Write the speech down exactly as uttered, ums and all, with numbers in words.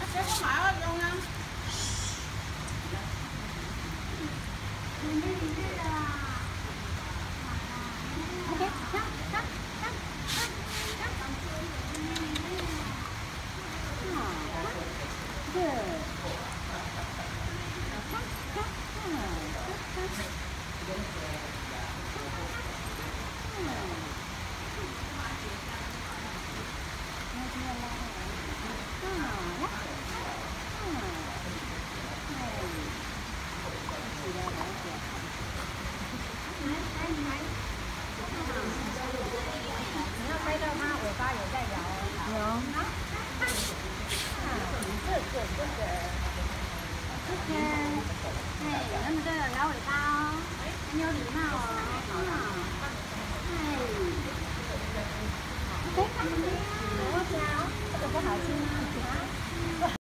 这个还要用啊。OK， 上上上上上。Good. 你要拍到它尾巴有在摇哦。有。good good good。OK。哎，那么就有摇尾巴哦，很有礼貌哦。哎。OK。